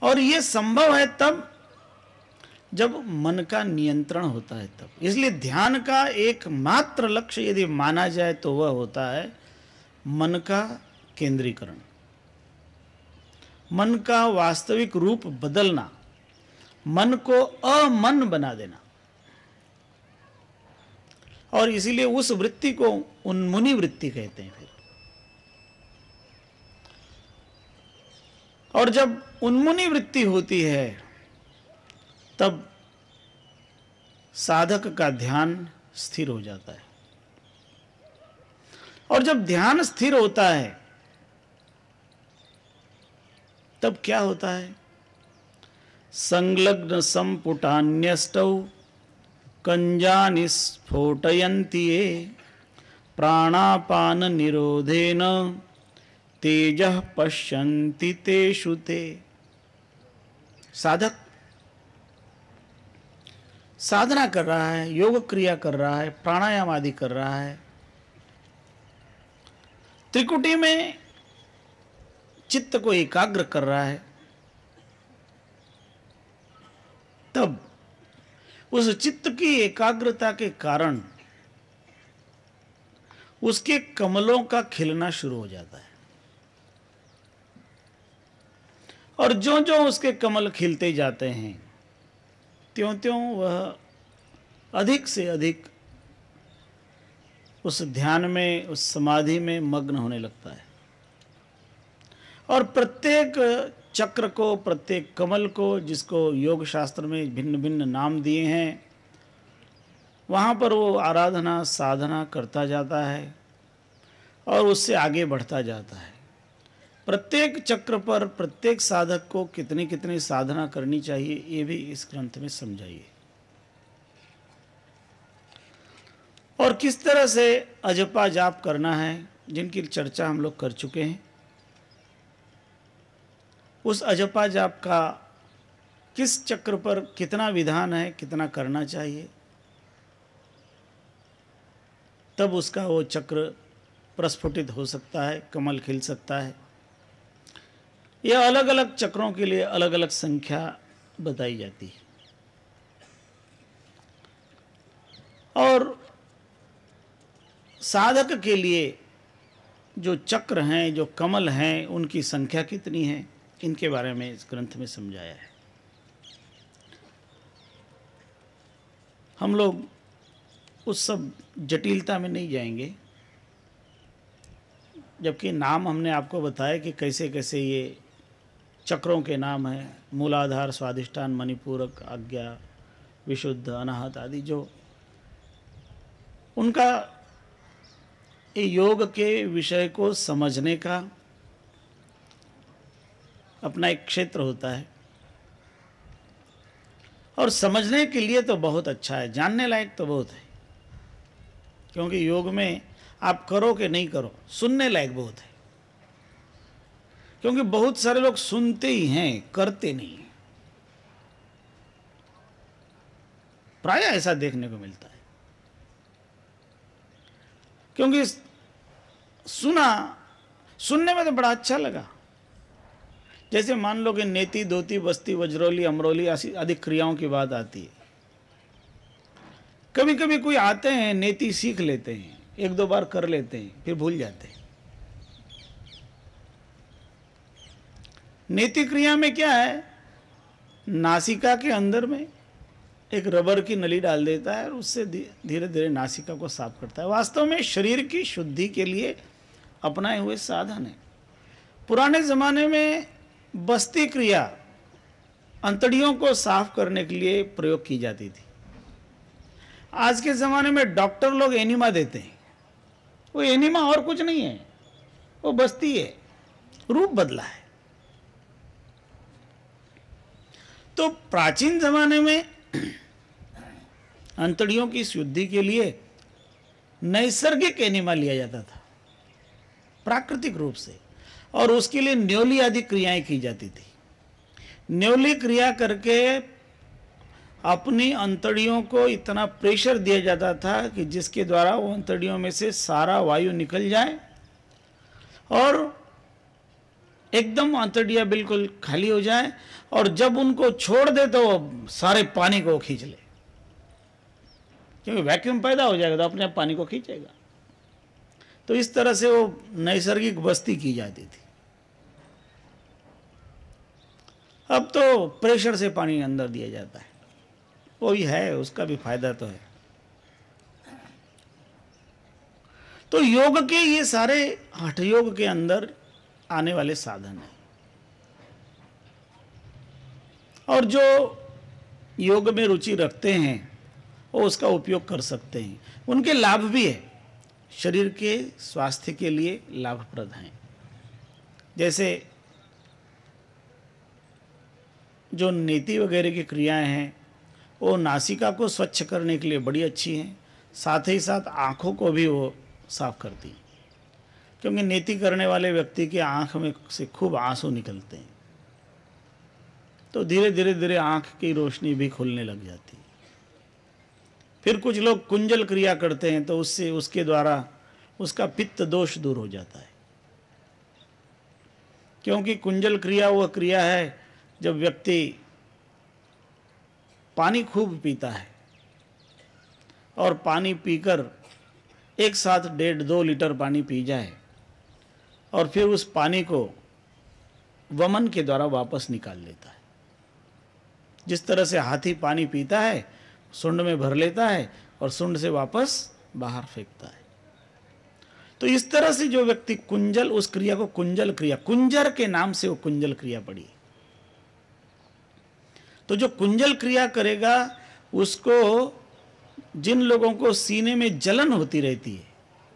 और ये संभव है तब जब मन का नियंत्रण होता है तब। इसलिए ध्यान का एकमात्र लक्ष्य यदि माना जाए तो वह होता है मन का केंद्रीकरण, मन का वास्तविक रूप बदलना, मन को अमन बना देना। और इसीलिए उस वृत्ति को उन्मुनि वृत्ति कहते हैं फिर। और जब उन्मुनि वृत्ति होती है तब साधक का ध्यान स्थिर हो जाता है। और जब ध्यान स्थिर होता है तब क्या होता है? संलग्न संपुटान्यष्टौ कंजानि स्फोटयन्ति ये प्राणापान निरोधेन तेजः पश्यन्ति तेषु ते। साधक साधना कर रहा है, योग क्रिया कर रहा है, प्राणायाम आदि कर रहा है, त्रिकुटी में चित्त को एकाग्र कर रहा है, तब उस चित्त की एकाग्रता के कारण उसके कमलों का खिलना शुरू हो जाता है। और जो जो उसके कमल खिलते जाते हैं त्यों त्यों वह अधिक से अधिक उस ध्यान में, उस समाधि में मग्न होने लगता है। और प्रत्येक चक्र को, प्रत्येक कमल को, जिसको योग शास्त्र में भिन्न भिन्न नाम दिए हैं, वहाँ पर वो आराधना साधना करता जाता है और उससे आगे बढ़ता जाता है। प्रत्येक चक्र पर प्रत्येक साधक को कितनी कितनी साधना करनी चाहिए ये भी इस ग्रंथ में समझाइए। और किस तरह से अजपा जाप करना है, जिनकी चर्चा हम लोग कर चुके हैं। उस अजपा जाप का किस चक्र पर कितना विधान है, कितना करना चाहिए, तब उसका वो चक्र प्रस्फुटित हो सकता है, कमल खिल सकता है। यह अलग अलग चक्रों के लिए अलग अलग संख्या बताई जाती है। और साधक के लिए जो चक्र हैं, जो कमल हैं, उनकी संख्या कितनी है, इनके बारे में इस ग्रंथ में समझाया है। हम लोग उस सब जटिलता में नहीं जाएंगे, जबकि नाम हमने आपको बताया कि कैसे कैसे ये चक्रों के नाम हैं। मूलाधार, स्वाधिष्ठान, मणिपूरक, आज्ञा, विशुद्ध, अनाहत आदि, जो उनका योग के विषय को समझने का अपना एक क्षेत्र होता है। और समझने के लिए तो बहुत अच्छा है, जानने लायक तो बहुत है, क्योंकि योग में आप करो कि नहीं करो, सुनने लायक बहुत है। क्योंकि बहुत सारे लोग सुनते ही हैं, करते नहीं हैं। प्राय ऐसा देखने को मिलता है। क्योंकि सुनने में तो बड़ा अच्छा लगा। जैसे मान लो कि नेति, दोती, बस्ती, वज्रोली, अमरोली आदि क्रियाओं की बात आती है। कभी कभी कोई आते हैं, नेति सीख लेते हैं, एक दो बार कर लेते हैं, फिर भूल जाते हैं। नेति क्रिया में क्या है? नासिका के अंदर में एक रबर की नली डाल देता है और उससे धीरे धीरे नासिका को साफ करता है। वास्तव में शरीर की शुद्धि के लिए अपनाए हुए साधन है। पुराने ज़माने में बस्ती क्रिया अंतड़ियों को साफ करने के लिए प्रयोग की जाती थी। आज के ज़माने में डॉक्टर लोग एनिमा देते हैं। वो एनिमा और कुछ नहीं है, वो बस्ती है, रूप बदला है। तो प्राचीन ज़माने में अंतड़ियों की शुद्धि के लिए नैसर्गिक एनिमा लिया जाता था, प्राकृतिक रूप से, और उसके लिए न्योली आदि क्रियाएं की जाती थी। न्योली क्रिया करके अपनी अंतड़ियों को इतना प्रेशर दिया जाता था कि जिसके द्वारा वो अंतड़ियों में से सारा वायु निकल जाए और एकदम आंतड़ियाँ बिल्कुल खाली हो जाए, और जब उनको छोड़ दे तो वो सारे पानी को खींच ले, क्योंकि वैक्यूम पैदा हो जाएगा तो अपने आप पानी को खींचेगा। तो इस तरह से वो नैसर्गिक बस्ती की जाती थी। अब तो प्रेशर से पानी अंदर दिया जाता है, वो भी है, उसका भी फायदा तो है। तो योग के ये सारे हठ योग के अंदर आने वाले साधन हैं, और जो योग में रुचि रखते हैं वो उसका उपयोग कर सकते हैं। उनके लाभ भी है, शरीर के स्वास्थ्य के लिए लाभप्रद हैं। जैसे जो नेति वगैरह की क्रियाएं हैं वो नासिका को स्वच्छ करने के लिए बड़ी अच्छी हैं, साथ ही साथ आँखों को भी वो साफ करती हैं, क्योंकि नेति करने वाले व्यक्ति की आँख में से खूब आंसू निकलते हैं, तो धीरे धीरे धीरे आँख की रोशनी भी खुलने लग जाती है। फिर कुछ लोग कुंजल क्रिया करते हैं, तो उससे उसके द्वारा उसका पित्त दोष दूर हो जाता है, क्योंकि कुंजल क्रिया वह क्रिया है जब व्यक्ति पानी खूब पीता है और पानी पीकर एक साथ 1.5-2 लीटर पानी पी जाए और फिर उस पानी को वमन के द्वारा वापस निकाल लेता है। जिस तरह से हाथी पानी पीता है, सुंड में भर लेता है और सुंड से वापस बाहर फेंकता है। तो इस तरह से जो व्यक्ति कुंजल, उस क्रिया को कुंजल क्रिया, कुंजर के नाम से वो कुंजल क्रिया पड़ी। तो जो कुंजल क्रिया करेगा उसको, जिन लोगों को सीने में जलन होती रहती है,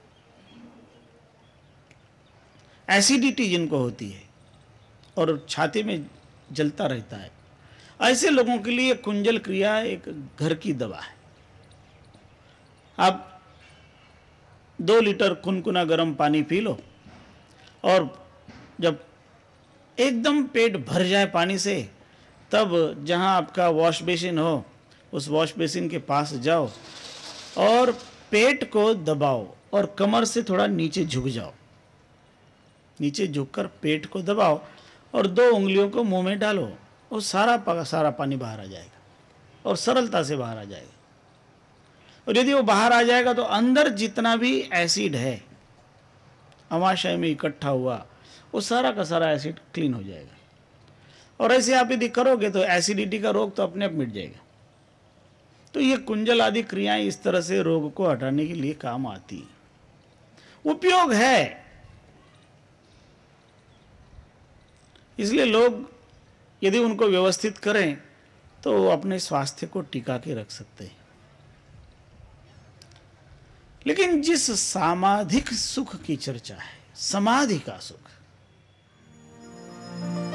एसिडिटी जिनको होती है और छाती में जलता रहता है, ऐसे लोगों के लिए कुंजल क्रिया एक घर की दवा है। आप 2 लीटर कुनकुना गर्म पानी पी लो, और जब एकदम पेट भर जाए पानी से, तब जहां आपका वॉश बेसिन हो उस वॉश बेसिन के पास जाओ और पेट को दबाओ और कमर से थोड़ा नीचे झुक जाओ। नीचे झुककर पेट को दबाओ और 2 उंगलियों को मुंह में डालो, और सारा पानी बाहर आ जाएगा और सरलता से बाहर आ जाएगा। और यदि वो बाहर आ जाएगा तो अंदर जितना भी एसिड है अमाशय में इकट्ठा हुआ, वो सारा का सारा एसिड क्लीन हो जाएगा। और ऐसे आप यदि करोगे तो एसिडिटी का रोग तो अपने आप मिट जाएगा। तो ये कुंजल आदि क्रियाएं इस तरह से रोग को हटाने के लिए काम आती, उपयोग है। इसलिए लोग यदि उनको व्यवस्थित करें तो वो अपने स्वास्थ्य को टिका के रख सकते हैं। लेकिन जिस सामाधिक सुख की चर्चा है, समाधि का सुख,